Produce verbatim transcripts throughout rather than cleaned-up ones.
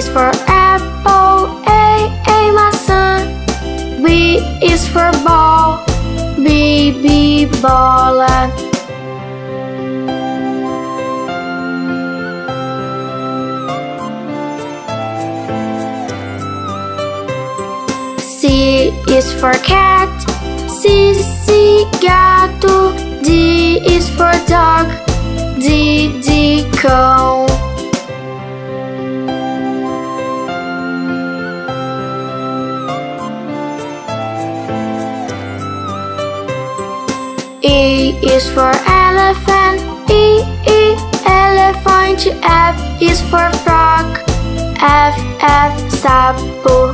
for apple, A, A maçã. B is for ball, B, B bola. C is for cat, C, C gato. D is for dog, D, D cão. E is for elephant, E, E elephant. F is for frog, F, F sapo.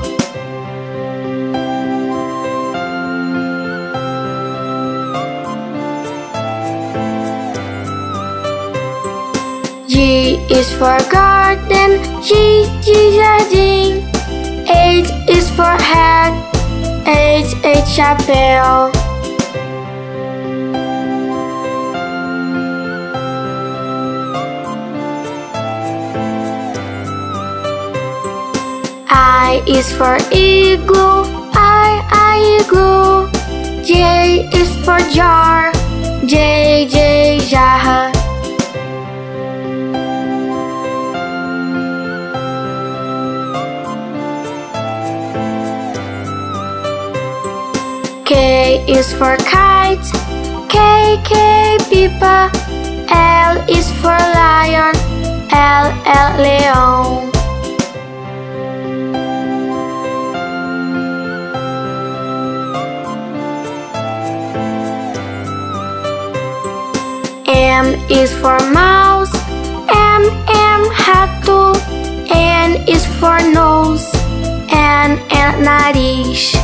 G is for garden, G, G jardim. H is for hat, H, H chapéu. I is for igloo, I, I igloo. J is for jar, J, J jarra. K is for kite, K, K pipa. L is for lion, L, L leão. M is for mouse, M, M rato. N is for nose, N, N nariz.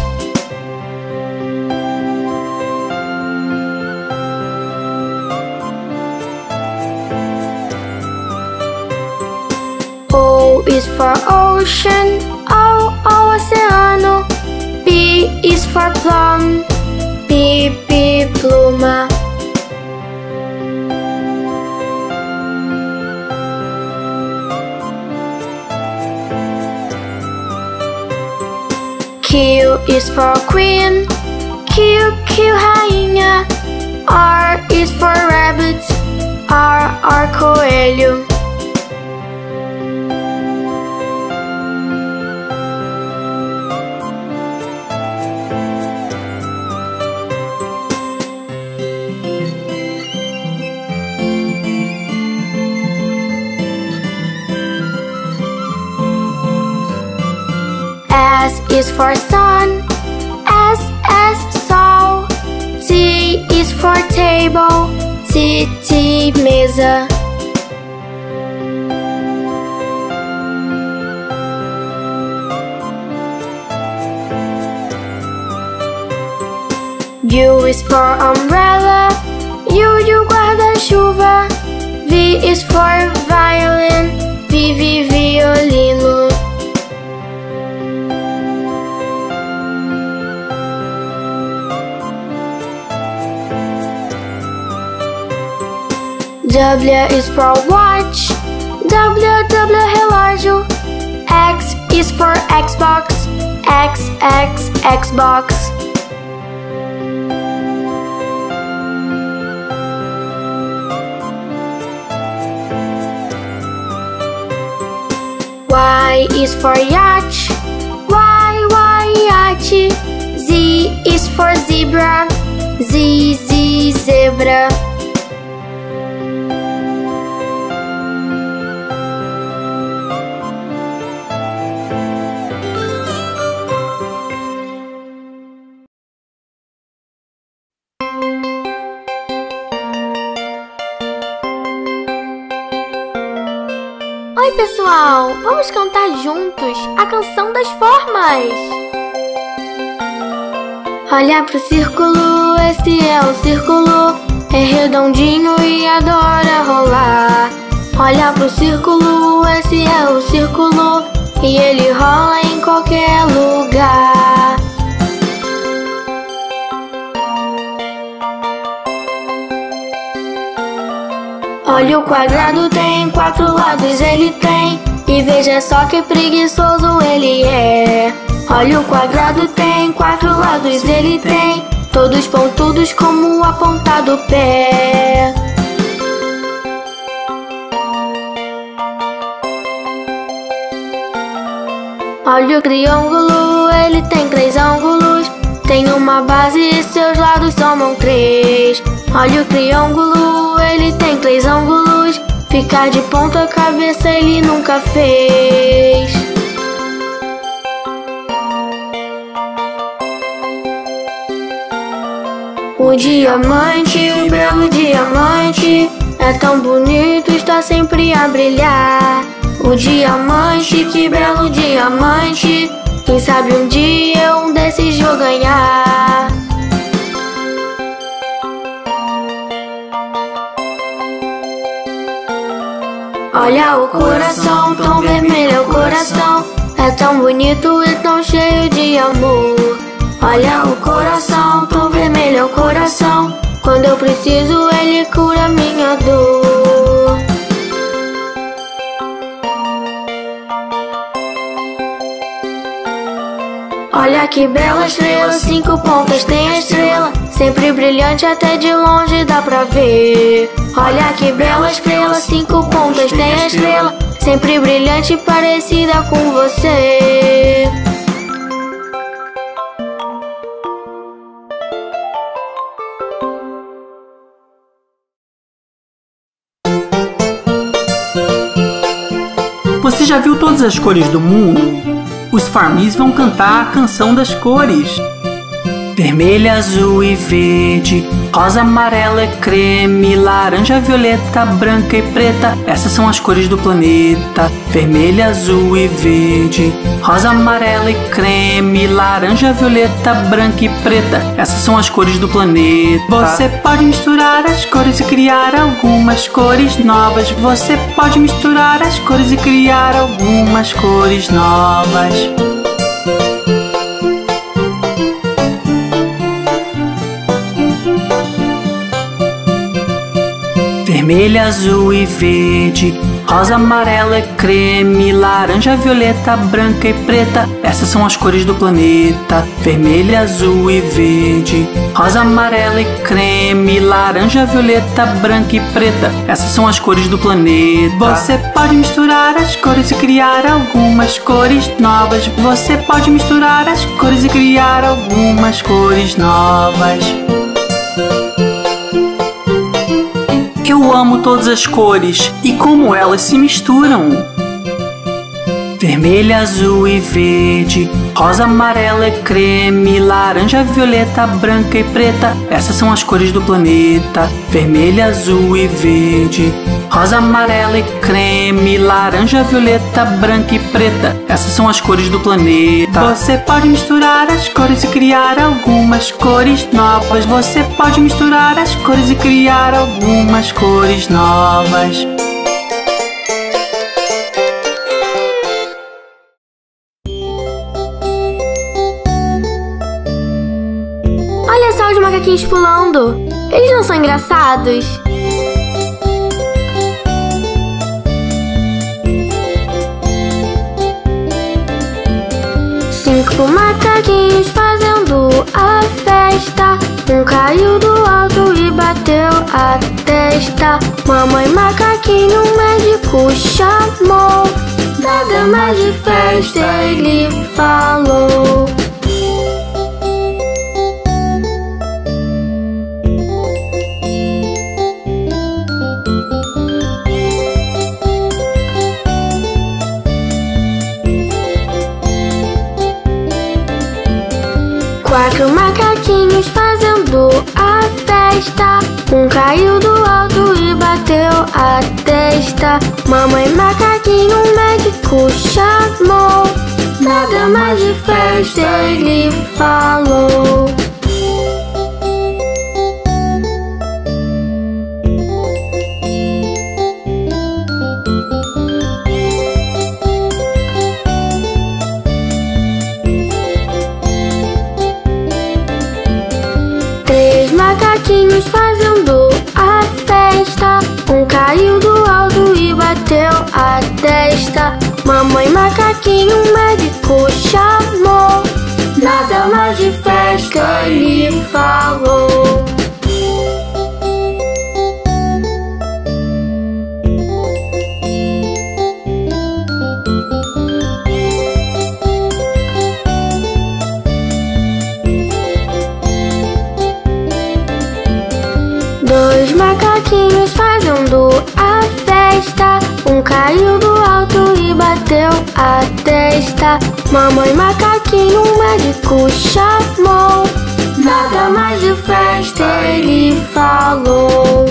O is for ocean, O, O oceano. P is for plum, P, P pluma. Q is for queen, Q, Q rainha. R is for rabbit, R, R coelho. S is for sun, S, S sol. T is for table, T, T mesa. U is for umbrella, U, U guarda-chuva. V is for violin, V, V violino. W is for watch, W, W relógio. X is for Xbox, X, X Xbox. Y is for yacht, Y, Y yacht. Z is for zebra, Z, Z zebra. Oi pessoal, vamos cantar juntos a canção das formas. Olha pro círculo, esse é o círculo. É redondinho e adora rolar. Olha pro círculo, esse é o círculo. E ele rola em qualquer lugar. Olha o quadrado, tem quatro lados ele tem. E veja só que preguiçoso ele é. Olha, o quadrado tem quatro lados, ele tem, todos pontudos como a ponta do pé. Olha, o triângulo, ele tem três ângulos, tem uma base e seus lados somam três. Olha, o triângulo, ele tem três ângulos, ficar de ponta cabeça ele nunca fez. O diamante, o belo diamante, é tão bonito, está sempre a brilhar. O diamante, que belo diamante, quem sabe um dia um desses vou ganhar. Olha, o coração, tão vermelho é o coração, é tão bonito e tão cheio de amor. Olha, o coração, tão vermelho é o coração, quando eu preciso ele cura minha dor. Olha que bela estrela, cinco pontas tem a estrela, sempre brilhante até de longe dá pra ver. Olha que bela estrela, cinco pontas tem a estrela, sempre brilhante parecida com você. Você já viu todas as cores do mundo? Os Farmis vão cantar a canção das cores. Vermelho, azul e verde, rosa, amarela, creme, laranja, violeta, branca e preta. Essas são as cores do planeta. Vermelho, azul e verde, rosa, amarela e creme, laranja, violeta, branca e preta. Essas são as cores do planeta. Você pode misturar as cores e criar algumas cores novas. Você pode misturar as cores e criar algumas cores novas. Vermelho, azul e verde, rosa, amarela, creme, laranja, violeta, branca e preta. Essas são as cores do planeta. Vermelho, azul e verde, rosa, amarela e creme, laranja, violeta, branca e preta. Essas são as cores do planeta. Você pode misturar as cores e criar algumas cores novas. Você pode misturar as cores e criar algumas cores novas. Eu amo todas as cores e como elas se misturam. Vermelho, azul e verde, rosa, amarela, creme, laranja, violeta, branca e preta. Essas são as cores do planeta. Vermelho, azul e verde, rosa, amarela e creme, laranja, violeta, branca e preta. Essas são as cores do planeta. Você pode misturar as cores e criar algumas cores novas. Você pode misturar as cores e criar algumas cores novas. Olha só os macaquinhos pulando. Eles não são engraçados? Cinco macaquinhos fazendo a festa. Um caiu do alto e bateu a testa. Mamãe macaquinho, o médico chamou. Nada mais de festa, ele falou. Quatro macaquinhos fazendo a festa. Um caiu do alto e bateu a testa. Mamãe macaquinho, o médico chamou. Nada mais de festa, ele falou. Macaquinhos fazendo a festa. Um caiu do alto e bateu a testa. Mamãe macaquinho, o médico chamou. Nada mais de festa, ele falou. Dois macaquinhos fazendo a festa. Um caiu do alto e bateu a testa. Mamãe macaquinho, o médico chamou. Nada mais de festa, ele falou.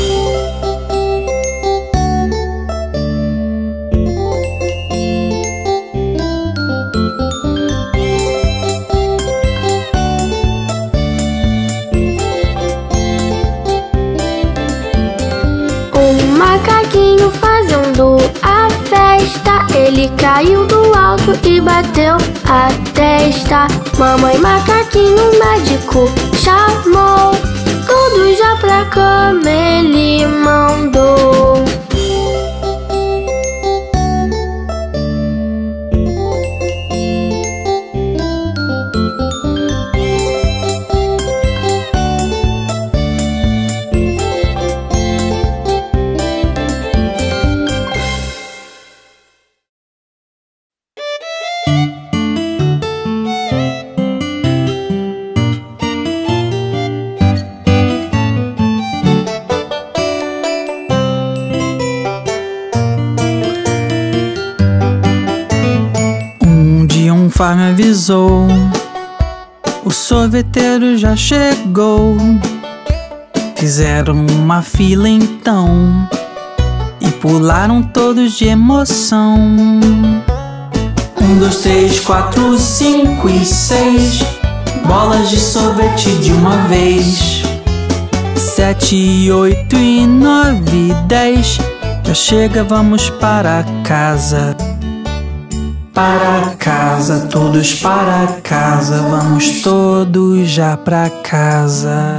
Macaquinho fazendo a festa. Ele caiu do alto e bateu a testa. Mamãe macaquinho, o médico chamou. Todos já pra cama ele mandou. Far me avisou, o sorveteiro já chegou. Fizeram uma fila então e pularam todos de emoção. Um, dois, três, quatro, cinco e seis bolas de sorvete de uma vez. Sete, oito e nove, dez já chega, vamos para casa. Para casa, todos para casa, vamos todos já pra casa.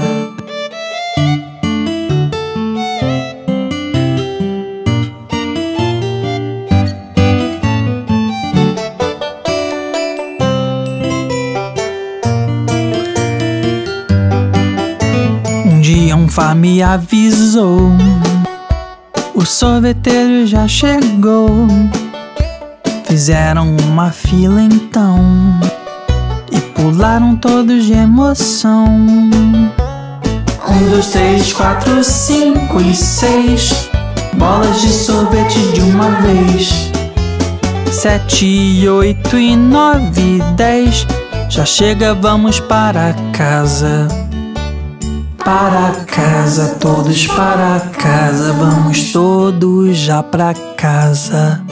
Um dia um far me avisou, o sorveteiro já chegou. Fizeram uma fila então e pularam todos de emoção. Um, dois, três, quatro, cinco e seis bolas de sorvete de uma vez. Sete, oito e nove, dez já chega, vamos para casa. Para casa, todos para casa, vamos todos já pra casa.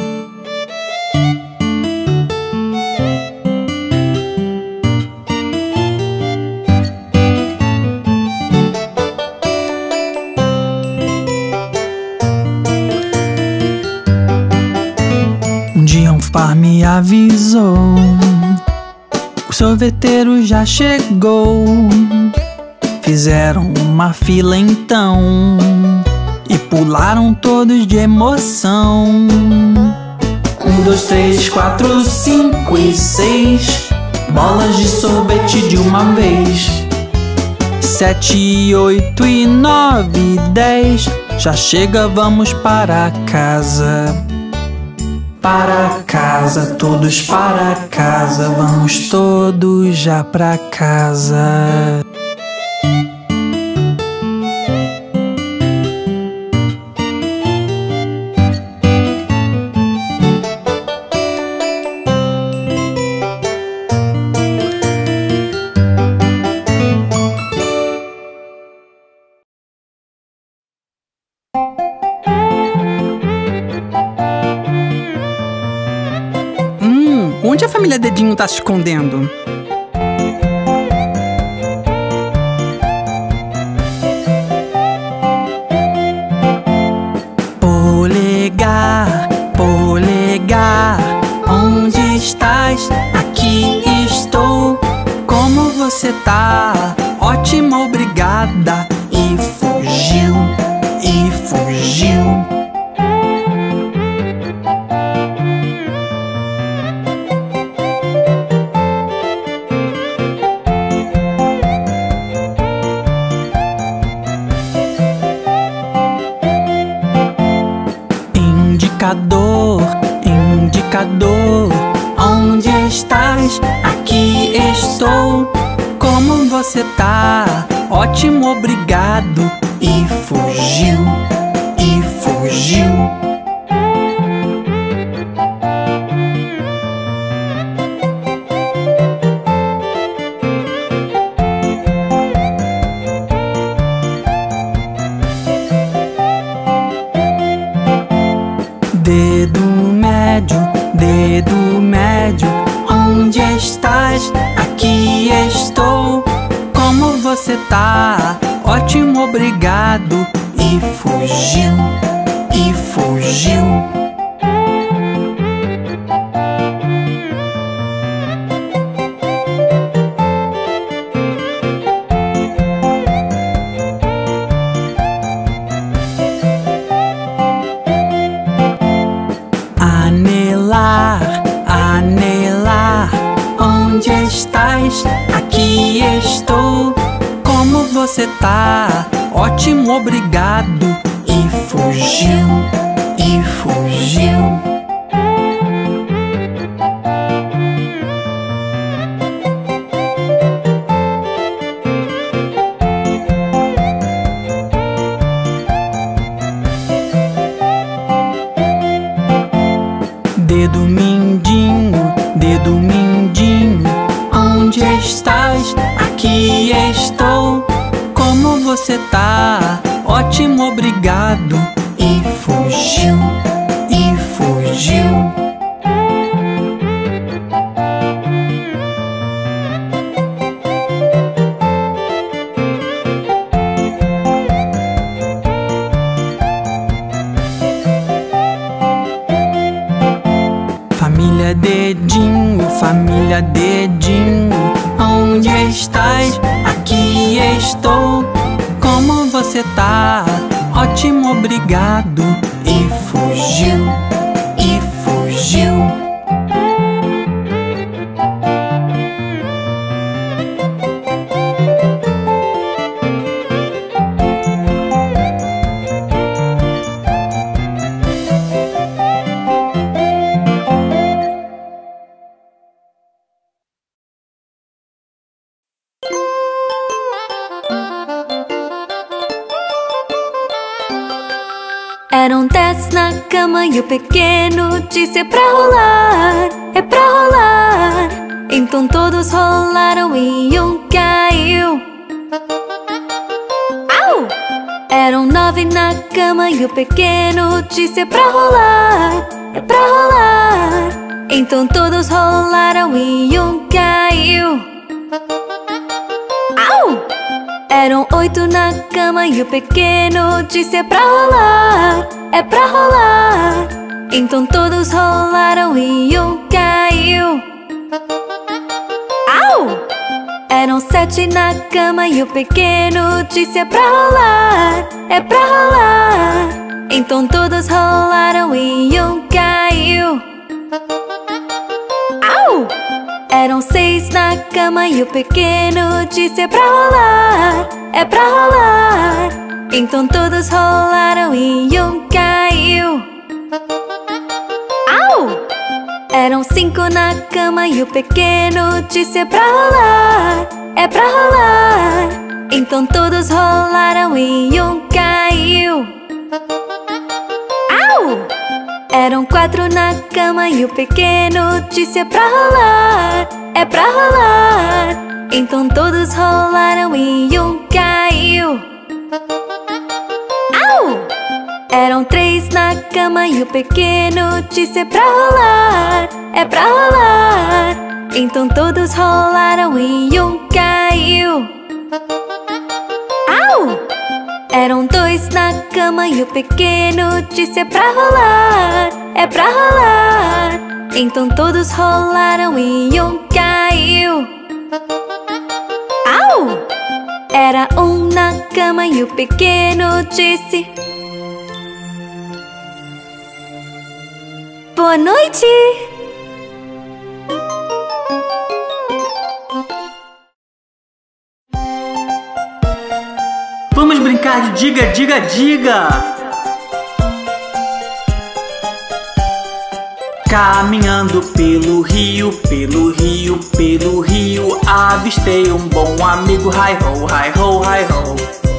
Far me avisou, o sorveteiro já chegou. Fizeram uma fila então e pularam todos de emoção. Um, dois, três, quatro, cinco e seis bolas de sorvete de uma vez. Sete, oito e nove, dez já chega, vamos para casa. Para casa, todos para casa, vamos todos já pra casa. Onde a família Dedinho tá se escondendo? Polegar, polegar, onde estás? Aqui estou. Como você tá? Ótima, obrigada. E fugiu, e fugiu. você tá? Ótimo, obrigado. E fugiu, e fugiu. Dedo médio, dedo médio, onde estás? Aqui estou. Como você tá? Ótimo, obrigado. E fugiu, e fugiu. Anelar, anelar, onde estás? Aqui estou. Como você tá? Ótimo, obrigado. E fugiu, e fugiu. Dedo mindinho, dedo mindinho, onde estás? Aqui estou. Como você tá? Ótimo, obrigado. E fugiu, e fugiu. Família dedinho, família dedinho, onde estás? Aqui estou. Como você tá? Ótimo, obrigado. E fugiu, e fugiu. Eram dez na cama e o pequeno disse: é pra rolar, é pra rolar. Então todos rolaram e um caiu. Au! Eram nove na cama e o pequeno disse: é pra rolar, é pra rolar. Então todos rolaram e um caiu. Au! Eram oito na cama e o pequeno disse: é pra rolar, é pra rolar. Então todos rolaram e um caiu. Au! Eram sete na cama e o pequeno disse: é pra rolar, é pra rolar. Então todos rolaram e um caiu. Au! Eram seis na cama e o pequeno disse: é pra rolar, é pra rolar. Então todos rolaram e um caiu. Au! Eram cinco na cama e o pequeno disse: é pra rolar, é pra rolar. Então todos rolaram e um caiu. Au! Eram quatro na cama e o pequeno disse: é pra rolar, é pra rolar. Então todos rolaram e um caiu. Au! Eram três na cama e o pequeno disse: é pra rolar, é pra rolar. Então todos rolaram e um caiu. Au! Eram dois na cama e o pequeno disse: é pra rolar, é pra rolar. Então todos rolaram e um caiu. Au! Era um na cama e o pequeno disse: boa noite! Vamos brincar de diga, diga, diga! Caminhando pelo rio, pelo rio, pelo rio, avistei um bom amigo. Hi ho, hi ho, hi ho.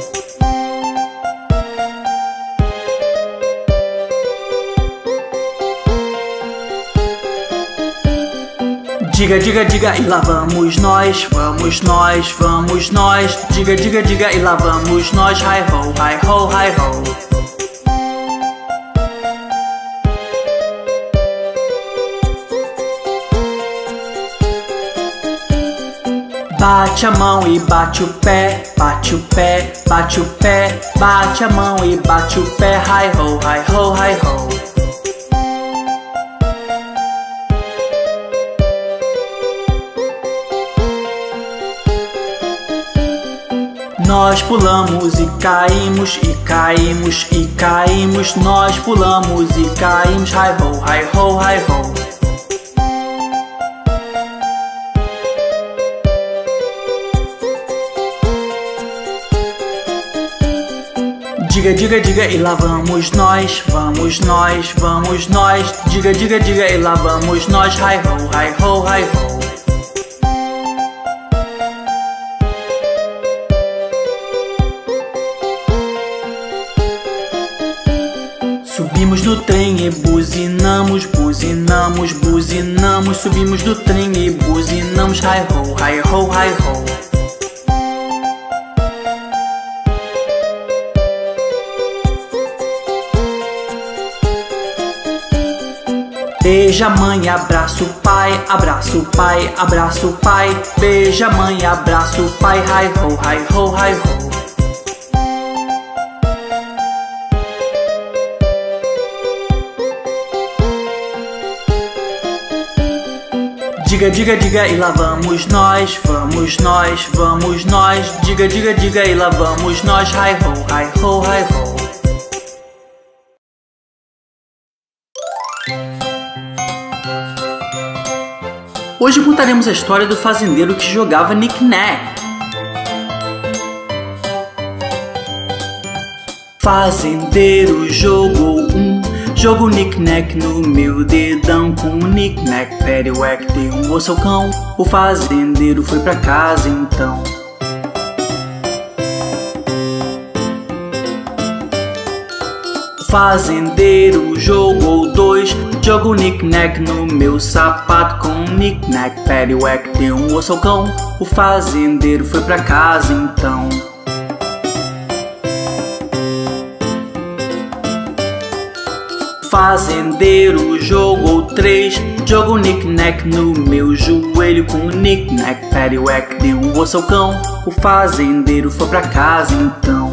Diga, diga, diga, e lá vamos nós, vamos nós, vamos nós. Diga, diga, diga, e lá vamos nós. Hi ho, hi ho, hi ho. Bate a mão e bate o pé, bate o pé, bate o pé. Bate a mão e bate o pé. Hi ho, hi ho, hi ho. Nós pulamos e caímos, e caímos, e caímos. Nós pulamos e caímos. Hi ho, hi ho, hi ho. Diga, diga, diga, e lá vamos nós, vamos nós, vamos nós. Diga, diga, diga, e lá vamos nós. Hi ho, hi ho, hi ho. Subimos no trem e buzinamos, buzinamos, buzinamos. Subimos no trem e buzinamos. Hi ho, hi ho, hi ho. Beija a mãe, abraça o pai, abraça o pai, abraça o pai. Beija a mãe, abraça o pai. Hi ho, hi ho, hi ho. Diga, diga, diga, e lá vamos nós, vamos nós, vamos nós. Diga, diga, diga, e lá vamos nós. Hi ho, hi ho, hi ho. Hoje contaremos a história do fazendeiro que jogava knick-knack. Fazendeiro jogou um jogo knick-knack no meu dedão. Com um knick-knack, paddywhack, dei um osso ao cão. O fazendeiro foi pra casa então. O fazendeiro jogou dois jogo knick-knack no meu sapato. Com um knick-knack, paddywhack, dei um osso ao cão. O fazendeiro foi pra casa então. Fazendeiro jogou três jogo knick-knack no meu joelho. Com um knick-knack, paddywhack, dei um osso ao cão. O fazendeiro foi pra casa então.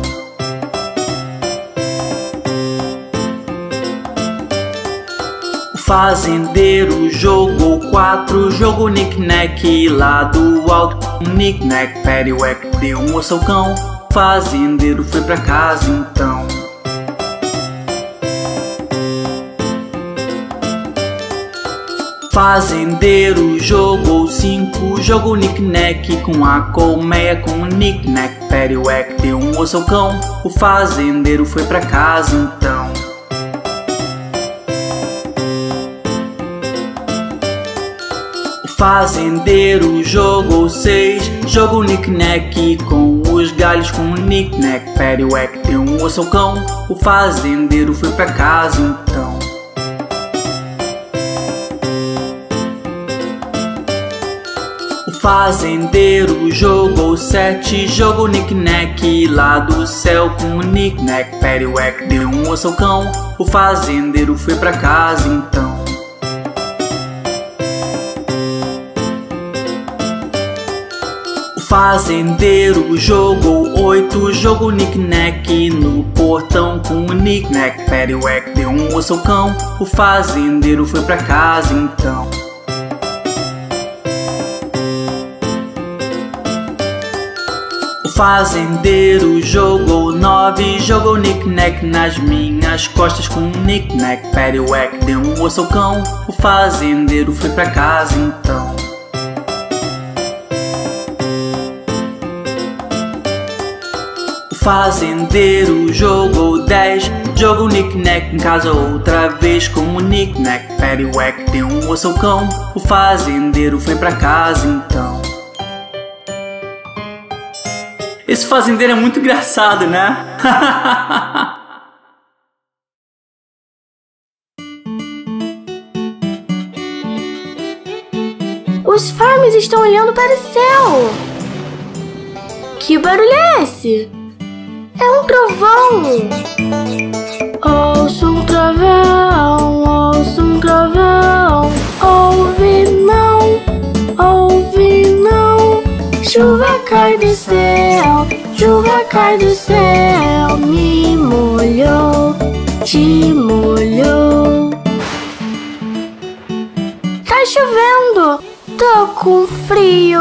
O fazendeiro jogou quatro jogo knick-knack lá do alto. Com um knick-knack, paddywhack, deu um osso ao cão. O fazendeiro foi pra casa então. Fazendeiro jogou cinco jogo knick-knack com a colmeia. Com um knick-knack, paddywhack, deu um osso ao cão. O fazendeiro foi pra casa então. O fazendeiro jogou seis jogo knick-knack com os galhos. Com um knick-knack, paddywhack, deu um osso ao cão. O fazendeiro foi pra casa então. O fazendeiro jogou sete jogo knick-knack lá do céu. Com um knick-knack, paddywhack, deu um osso ao cão. O fazendeiro foi pra casa então. O fazendeiro jogou oito jogo knick-knack no portão. Com um knick-knack, paddywhack, deu um osso ao cão. O fazendeiro foi pra casa então. O fazendeiro jogou nove jogou knick-knack nas minhas costas. Com um knick-knack, paddywhack, deu um osso ao cão. O fazendeiro foi pra casa então. O fazendeiro jogou dez, jogou knick-knack em casa outra vez. Com o knick-knack, paddywhack, deu um osso ao cão. O fazendeiro foi pra casa então. Esse fazendeiro é muito engraçado, né? Os farms estão olhando para o céu. Que barulho é esse? É um trovão. Ouço um trovão, ouço um trovão. Ouve não, ouve não. Chuva cai do céu, chuva cai do céu. Me molhou, te molhou. Tá chovendo, tô com frio.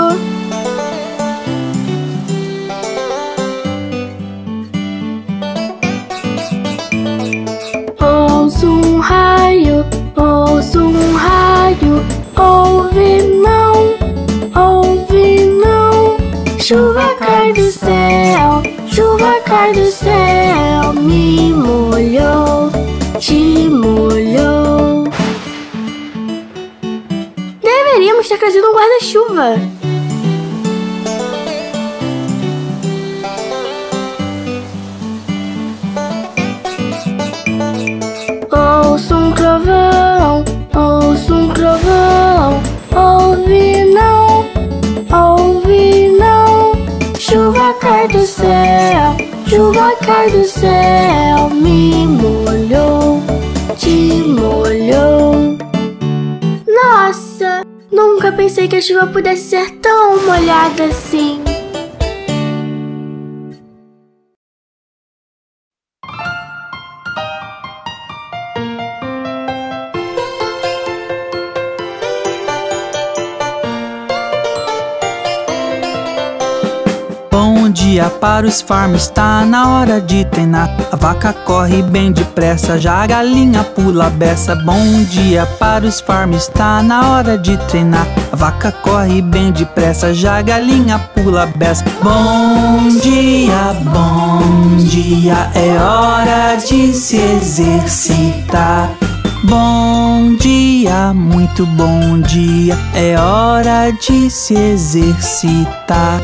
Ouço um raio, ouço um raio. Ouve não, ouve não. Chuva cai do céu, chuva cai do céu. Me molhou, te molhou. Deveríamos ter trazido um guarda-chuva. Ouço um trovão, ouço um trovão. Ouve não, ouve não. Chuva cai do céu, chuva cai do céu. Me molhou, te molhou. Nossa, nunca pensei que a chuva pudesse ser tão molhada assim. Bom dia para os farms, tá na hora de treinar. A vaca corre bem depressa, já a galinha pula a beça. Bom dia para os farms, tá na hora de treinar. A vaca corre bem depressa, já a galinha pula a beça. Bom dia, bom dia, é hora de se exercitar. Bom dia, muito bom dia, é hora de se exercitar.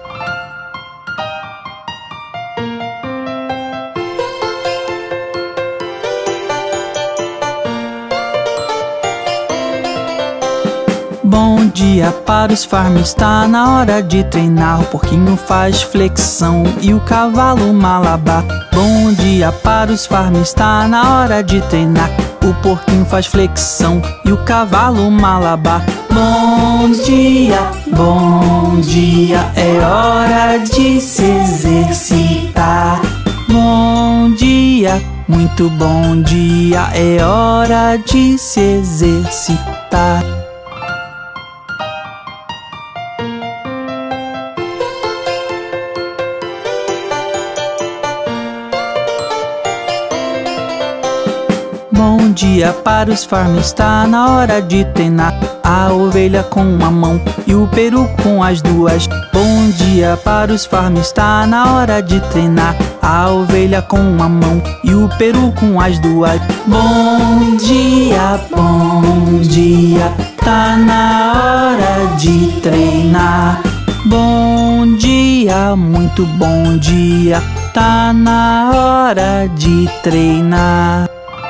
Bom dia para os farms, tá na hora de treinar. O porquinho faz flexão e o cavalo malabar. Bom dia para os farms, tá na hora de treinar. O porquinho faz flexão e o cavalo malabar. Bom dia, bom dia, é hora de se exercitar. Bom dia, muito bom dia, é hora de se exercitar. Bom dia para os farms, tá na hora de treinar. A ovelha com uma mão e o peru com as duas. Bom dia para os farms, tá na hora de treinar. A ovelha com uma mão e o peru com as duas. Bom dia, bom dia, tá na hora de treinar. Bom dia, muito bom dia, tá na hora de treinar.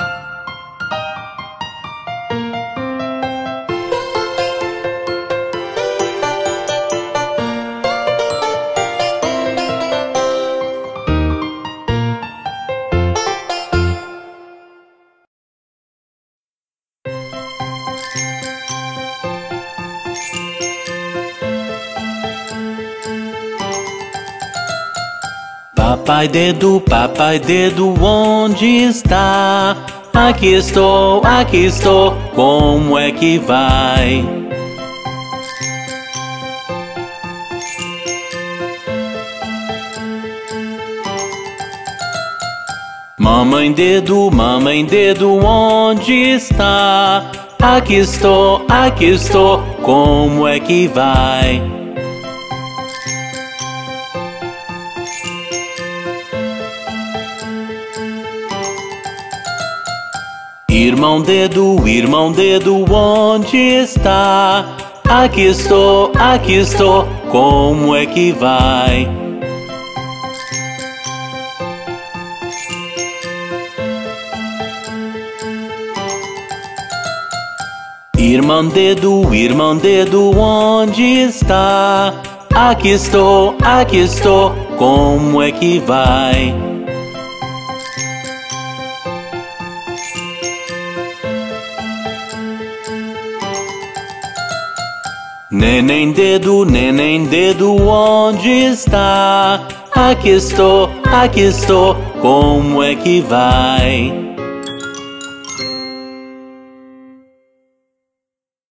Papai dedo, papai dedo, onde está? Aqui estou, aqui estou, como é que vai? Mamãe dedo, mamãe dedo, onde está? Aqui estou, aqui estou, como é que vai? Irmão dedo, irmão dedo, onde está? Aqui estou, aqui estou, como é que vai? Irmão dedo, irmão dedo, onde está? Aqui estou, aqui estou, como é que vai? Neném dedo, neném dedo, onde está? Aqui estou, aqui estou, como é que vai?